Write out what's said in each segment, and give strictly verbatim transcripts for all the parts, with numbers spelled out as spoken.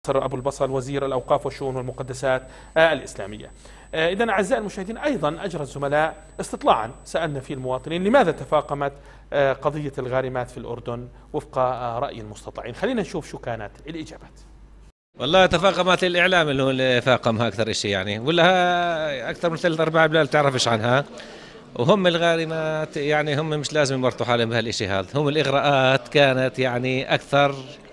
أبو البصل وزير الأوقاف والشؤون والمقدسات الإسلامية. إذن أعزائي المشاهدين، أيضا أجرى الزملاء استطلاعا سألنا فيه المواطنين لماذا تفاقمت قضية الغارمات في الأردن وفق رأي المستطلعين. خلينا نشوف شو كانت الإجابات. والله تفاقمت الإعلام اللي هو اللي فاقمها أكثر شيء يعني، ولا أكثر من ثلاث أرباع بلاد تعرفش عنها. وهم الغارمات يعني هم مش لازم يمرطوا حالهم بهالشيء هذا، هم الإغراءات كانت يعني أكثر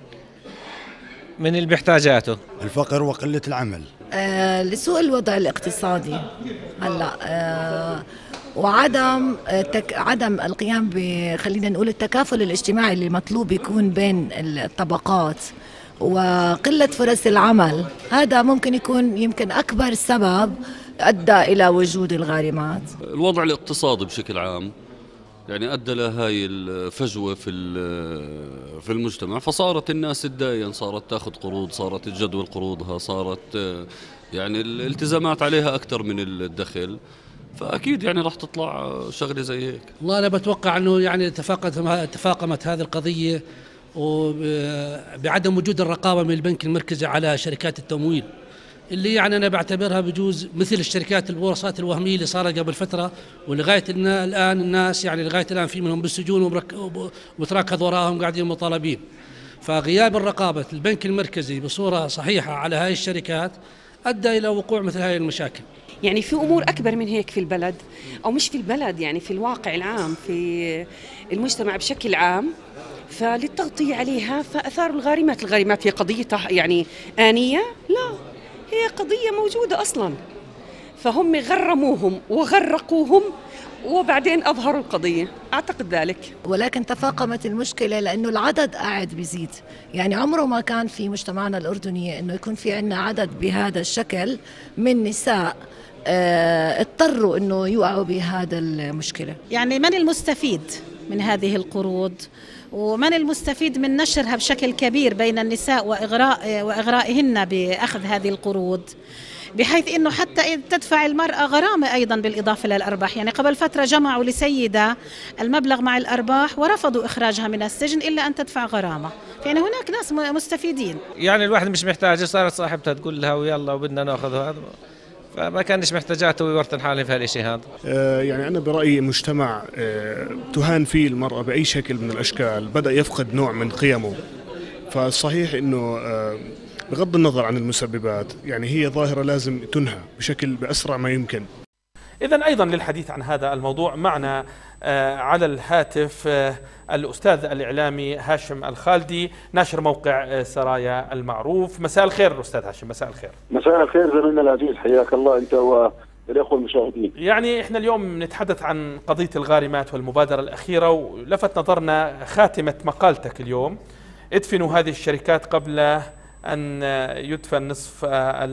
من اللي بيحتاجاته. الفقر وقلة العمل، آه لسوء الوضع الاقتصادي هلا، آه وعدم تك عدم القيام ب خلينا نقول التكافل الاجتماعي اللي مطلوب يكون بين الطبقات، وقلة فرص العمل. هذا ممكن يكون يمكن أكبر سبب أدى إلى وجود الغارمات. الوضع الاقتصادي بشكل عام يعني أدى لهاي الفجوة في في المجتمع، فصارت الناس تداين، صارت تاخذ قروض، صارت تجدول قروضها، صارت يعني الالتزامات عليها أكثر من الدخل، فأكيد يعني راح تطلع شغلة زي هيك. والله أنا بتوقع أنه يعني تفاقمت هذه القضية وبعدم وجود الرقابة من البنك المركزي على شركات التمويل، اللي يعني أنا بعتبرها بجوز مثل الشركات البورصات الوهمية اللي صارت قبل فترة، ولغاية الآن الناس يعني لغاية الآن في منهم بالسجون ومتراكض وراهم قاعدين مطالبين. فغياب الرقابة البنك المركزي بصورة صحيحة على هاي الشركات أدى إلى وقوع مثل هاي المشاكل. يعني في أمور أكبر من هيك في البلد، أو مش في البلد، يعني في الواقع العام في المجتمع بشكل عام، فللتغطية عليها فأثاروا الغارمات. الغارمات هي قضية يعني آنية؟ لا، هي قضية موجودة أصلا، فهم غرموهم وغرقوهم وبعدين أظهروا القضية، أعتقد ذلك. ولكن تفاقمت المشكلة لأنه العدد قاعد بيزيد، يعني عمره ما كان في مجتمعنا الأردني أنه يكون في عنا عدد بهذا الشكل من نساء اه اضطروا أنه يوقعوا بهذا المشكلة. يعني من المستفيد من هذه القروض، ومن المستفيد من نشرها بشكل كبير بين النساء وإغراء وإغرائهن بأخذ هذه القروض، بحيث أنه حتى تدفع المرأة غرامة أيضا بالإضافة للأرباح. يعني قبل فترة جمعوا لسيدة المبلغ مع الأرباح ورفضوا إخراجها من السجن إلا أن تدفع غرامة، يعني هناك ناس مستفيدين. يعني الواحد مش محتاج، صارت صاحبتها تقول لها ويلا وبدنا ناخذ هذا، فما كانش محتاجاته ويورطن حالي في هالشيء هذا. آه يعني أنا برأيي مجتمع آه تهان فيه المرأة بأي شكل من الأشكال بدأ يفقد نوع من قيمه. فالصحيح إنه آه بغض النظر عن المسببات يعني هي ظاهرة لازم تنهى بشكل بأسرع ما يمكن. إذن أيضا للحديث عن هذا الموضوع معنا آه على الهاتف آه الأستاذ الإعلامي هاشم الخالدي، ناشر موقع آه سرايا المعروف. مساء الخير أستاذ هاشم. مساء الخير. مساء الخير زميلنا العزيز، حياك الله أنت والأخوة المشاهدين. يعني إحنا اليوم نتحدث عن قضية الغارمات والمبادرة الأخيرة، ولفت نظرنا خاتمة مقالتك اليوم: ادفنوا هذه الشركات قبل أن يدفن نصف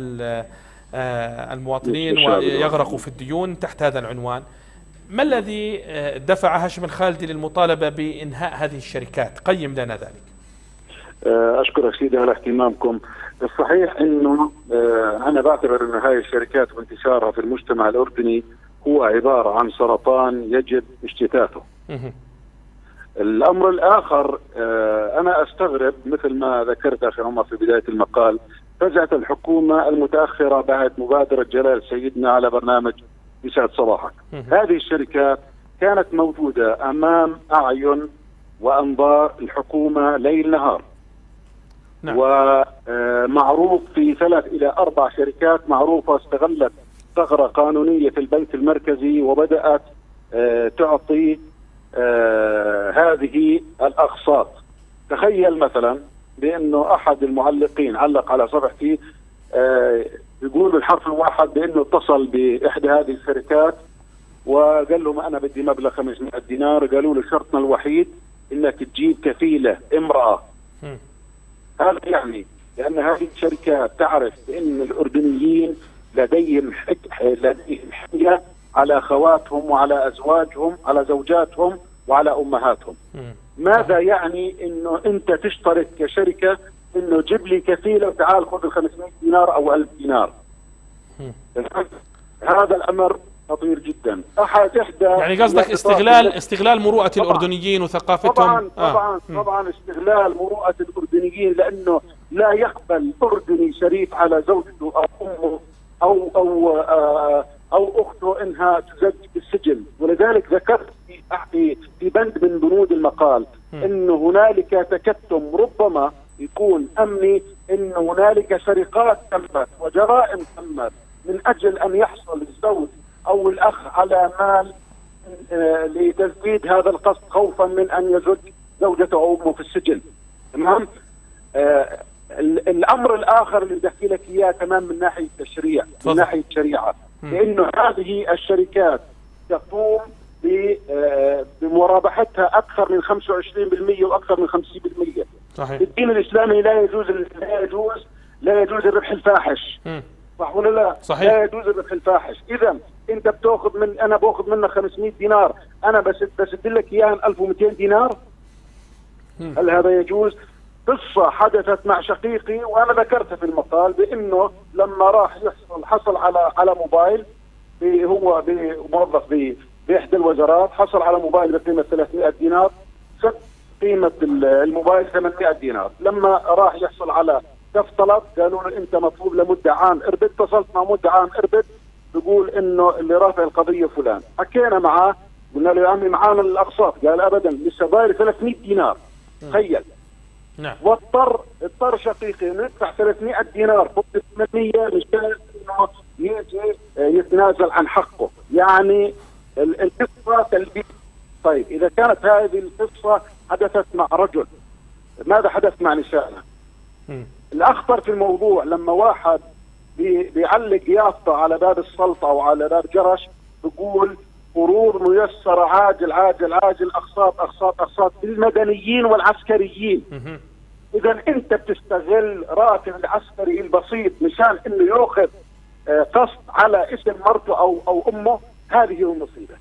المواطنين ويغرقوا في الديون، تحت هذا العنوان. ما الذي دفع هاشم الخالدي للمطالبة بإنهاء هذه الشركات؟ قيم لنا ذلك. أشكرك سيدي على اهتمامكم. الصحيح أنه أنا بعتبر أن هذه الشركات وانتشارها في المجتمع الأردني هو عبارة عن سرطان يجب اجتثاثه. الأمر الآخر، أنا أستغرب مثل ما ذكرت أخي عمر في بداية المقال فجأة الحكومة المتأخرة بعد مبادرة جلال سيدنا على برنامج يسعد صباحك. هذه الشركات كانت موجودة أمام أعين وأنظار الحكومة ليل نهار. نعم. ومعروف في ثلاث إلى أربع شركات معروفة استغلت ثغرة قانونية في البنك المركزي وبدأت تعطي آه هذه الأقساط. تخيل مثلا بأنه أحد المعلقين علق على صفحتي آه يقول بالحرف الواحد بأنه اتصل بإحدى هذه الشركات وقال لهم أنا بدي مبلغ خمسمائة دينار، قالوا له شرطنا الوحيد إنك تجيب كفيلة امرأة. هذا يعني لأن هذه الشركات تعرف بأن الأردنيين لديهم لديهم حمية على أخواتهم وعلى أزواجهم، على زوجاتهم وعلى أمهاتهم. ماذا يعني إنه أنت تشترك كشركة إنه جيب لي كفيلة وتعال خذ ال خمسمائة دينار أو ألف دينار؟ هذا الأمر خطير جدا. احد احدى يعني قصدك استغلال استغلال مروءة طبعًا الأردنيين وثقافتهم. طبعا طبعا آه. طبعا استغلال مروءة الأردنيين، لأنه لا يقبل أردني شريف على زوجته أو أمه أو أو آه أو أخته إنها تزج بالسجن. ولذلك ذكرت في في بند من بنود المقال إنه هنالك تكتم ربما يكون أمني، إن هنالك سرقات تمت وجرائم تمت من أجل أن يحصل الزوج أو الأخ على مال آه لتسديد هذا القصد، خوفا من أن يزج زوجته أو أمه في السجن. تمام. آه الأمر الآخر اللي بدي أحكي لك إياه تمام من ناحية التشريع، من ناحية الشريعة، لأنه هذه الشركات تقوم بمرابحتها أكثر من خمسة وعشرين بالمئة وأكثر من خمسين بالمئة. صحيح. الدين الإسلامي لا يجوز لا يجوز لا يجوز الربح الفاحش. م. صح ولا لا؟ صحيح. لا يجوز الربح الفاحش. إذا أنت بتأخذ من أنا بأخذ منك خمسمئة دينار، أنا بس بسد لك إياها ألف ومئتين دينار. م. هل هذا يجوز؟ قصة حدثت مع شقيقي وأنا ذكرتها في المقال، بأنه لما راح يحصل حصل على على موبايل، هو موظف بإحدى الوزارات، حصل على موبايل بقيمة ثلاثمئة دينار، سد قيمة الموبايل ثمانمئة دينار. لما راح يحصل على كف طلب قالوا له أنت مطلوب لمدة عام اربد. اتصلت مع مدة عام اربد، بيقول إنه اللي رافع القضية فلان. حكينا معاه قلنا له يا عمي معانا الأقساط، قال أبدا لسه ضايل ثلاثمئة دينار. تخيل. نعم. واضطر اضطر شقيقي انه يدفع ثلاثمئة دينار فوق ثمانمئة مشان انه يجي يتنازل عن حقه. يعني القصه تلبيس. طيب اذا كانت هذه القصه حدثت مع رجل، ماذا حدث مع نسائنا؟ الاخطر في الموضوع لما واحد بي بيعلق يافطه على باب السلطه او على باب جرش بيقول قروض ميسره عاجل عاجل عاجل، اقساط اقساط اقساط للمدنيين والعسكريين. اذا انت بتستغل راتب العسكري البسيط مشان انه ياخذ قسط على اسم مرته او او امه. هذه المصيبه.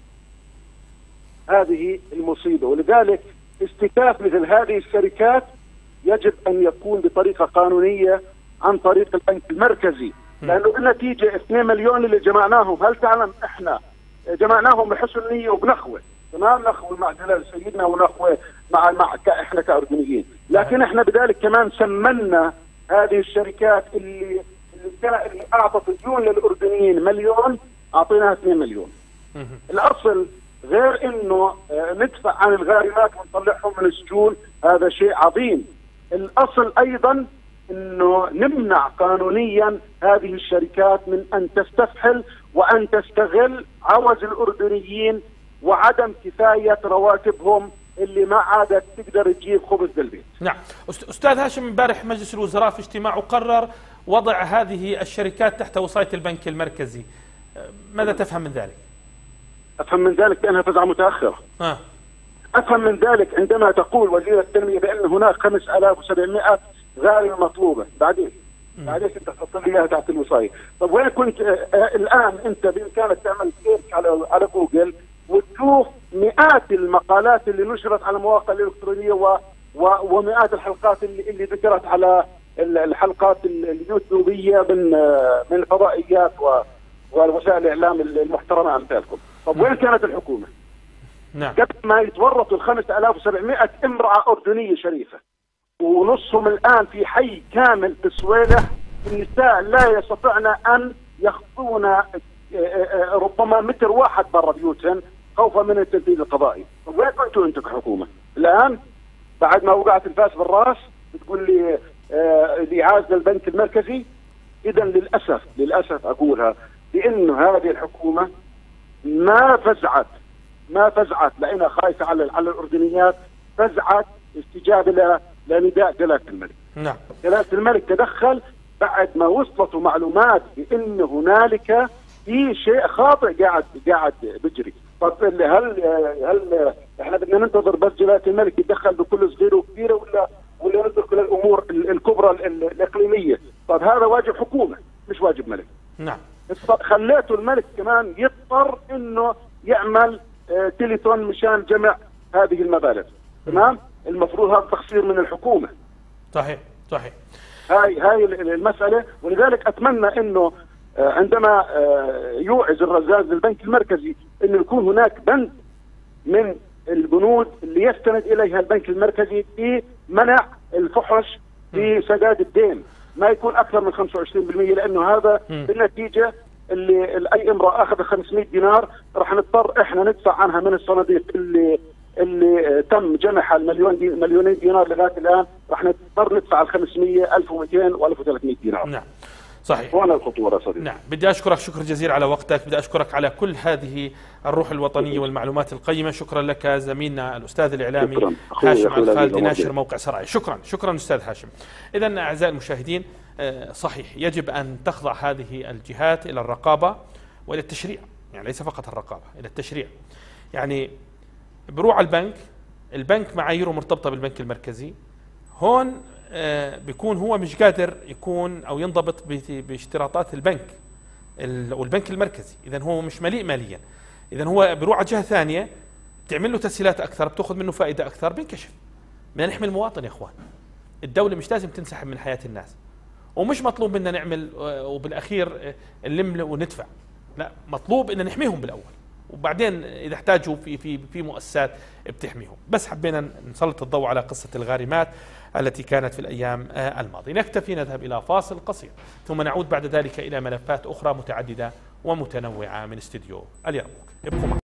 هذه المصيبه. ولذلك استكشاف مثل هذه الشركات يجب ان يكون بطريقه قانونيه عن طريق البنك المركزي، لانه بالنتيجه اثنين مليون اللي جمعناهم، هل تعلم احنا جمعناهم بحسن نيه وبنخوه، تمام، نخوه مع جلال سيدنا ونخوه مع مع احنا كاردنيين، لكن احنا بذلك كمان سمنا هذه الشركات اللي اللي, اللي اعطت ديون للاردنيين مليون، اعطيناها اثنين مليون. الاصل غير انه ندفع عن الغارمات ونطلعهم من السجون، هذا شيء عظيم. الاصل ايضا انه نمنع قانونيا هذه الشركات من ان تستفحل وان تستغل عوز الاردنيين وعدم كفايه رواتبهم اللي ما عادت تقدر تجيب خبز للبيت. نعم، استاذ هاشم، امبارح مجلس الوزراء في اجتماعه قرر وضع هذه الشركات تحت وصاية البنك المركزي، ماذا تفهم من ذلك؟ افهم من ذلك بانها فزعه متاخره. آه. افهم من ذلك عندما تقول وزير التنميه بان هناك خمسة آلاف وسبعمئة غارمه مطلوبه، بعدين بعدين انت تحط لي اياها تحت الوصايه. طب وين كنت آه آه الان انت بامكانك تعمل سيرش على على جوجل وتشوف مئات المقالات اللي نشرت على المواقع الالكترونيه و و ومئات الحلقات اللي اللي ذكرت على الحلقات اليوتيوبيه من آه من الفضائيات ووسائل الاعلام المحترمه امثالكم. طب وين كانت الحكومه؟ نعم. قبل ما يتورطوا ال خمسة آلاف وسبعمئة امراه اردنيه شريفه، ونصهم الان في حي كامل في صويلح، النساء لا يستطعن ان يخطون ربما متر واحد برا بيوتهن خوفا من التنفيذ القضائي. طب وين كنتوا انتم كحكومه؟ الان بعد ما وقعت الفاس بالراس بتقول لي الاعاز للبنك المركزي؟ اذا للاسف للاسف اقولها بانه هذه الحكومه ما فزعت ما فزعت لانها خايفه على على الاردنيات، فزعت استجابه لنداء جلاله الملك. نعم. جلاله الملك تدخل بعد ما وصلته معلومات بان هنالك في شيء خاطئ قاعد قاعد بجري. طب هل هل احنا بدنا ننتظر بس جلاله الملك يتدخل بكل صغيره وكبيره ولا ولا ندخل الامور الكبرى الاقليميه؟ طب هذا واجب حكومه مش واجب ملك. نعم. خليته الملك كمان يضطر انه يعمل آه تليفون مشان جمع هذه المبالغ. تمام؟ المفروض هذا تقصير من الحكومه. صحيح صحيح. هاي هاي المساله، ولذلك اتمنى انه عندما يوعز الرزاز للبنك المركزي انه يكون هناك بند من البنود اللي يستند اليها البنك المركزي في منع الفحش في سداد الدين، ما يكون اكثر من خمسة وعشرين بالمئة، لانه هذا بالنتيجه اللي اي امراه اخذ خمسمئة دينار راح نضطر احنا ندفع عنها من الصناديق اللي اللي تم جمعها المليون دي مليونين دينار لغايه الان، راح نضطر ندفع ال خمسمئة ألف ومئتين وألف وثلاثمئة دينار. نعم صحيح. هون الخطوره صديقي. نعم، بدي اشكرك شكر جزيل على وقتك، بدي اشكرك على كل هذه الروح الوطنيه والمعلومات القيمه. شكرا لك زميلنا الاستاذ الاعلامي شكرا. هاشم الخالدي ناشر موقع سراي. شكرا شكرا استاذ هاشم. اذا اعزائي المشاهدين، صحيح يجب ان تخضع هذه الجهات الى الرقابه والى التشريع، يعني ليس فقط الرقابه، الى التشريع. يعني بروح على البنك، البنك معاييره مرتبطه بالبنك المركزي، هون بيكون هو مش قادر يكون او ينضبط باشتراطات البنك والبنك المركزي، اذا هو مش مليء ماليا، اذا هو بيروح على جهه ثانيه بتعمل له تسهيلات اكثر، بتاخذ منه فائده اكثر، بينكشف. بدنا نحمي المواطن يا اخوان، الدوله مش لازم تنسحب من حياه الناس، ومش مطلوب منا نعمل وبالاخير نلم وندفع، لا، مطلوب ان نحميهم بالاول وبعدين اذا احتاجوا في في في مؤسسات بتحميهم. بس حبينا نسلط الضوء على قصه الغارمات التي كانت في الايام الماضيه. نكتفي، نذهب الى فاصل قصير ثم نعود بعد ذلك الى ملفات اخرى متعدده ومتنوعه من استديو اليرموك. ابقوا معنا.